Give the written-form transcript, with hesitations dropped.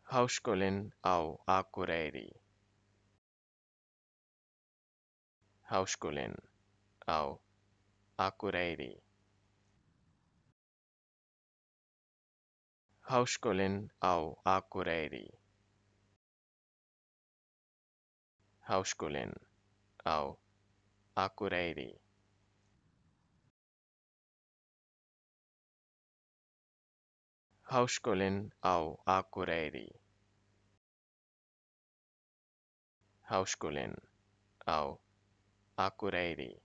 Haskolinn á Akureyri. Haskolinn á Akureyri. Haskolinn á Akureyri. Haskolinn á Akureyri. Haskolinn á Akureyri. Haskolinn á Akureyri.